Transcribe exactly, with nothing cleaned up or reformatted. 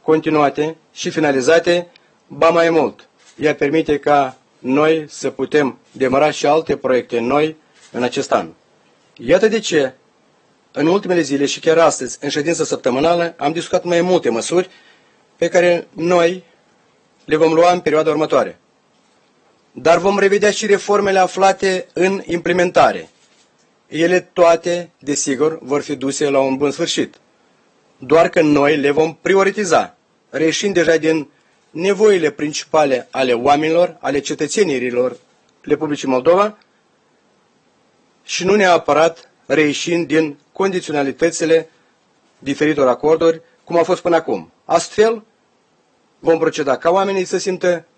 continuate și finalizate, ba mai mult, ea permite ca noi să putem demara și alte proiecte noi în acest an. Iată de ce, în ultimele zile și chiar astăzi, în ședință săptămânală, am discutat mai multe măsuri pe care noi le vom lua în perioada următoare. Dar vom revedea și reformele aflate în implementare. Ele toate, desigur, vor fi duse la un bun sfârșit. Doar că noi le vom prioritiza, reieșind deja din nevoile principale ale oamenilor, ale cetățenilor Republicii Moldova și nu neapărat reieșind din condiționalitățile diferitor acorduri, cum a fost până acum. Astfel, vom proceda ca oamenii să simtă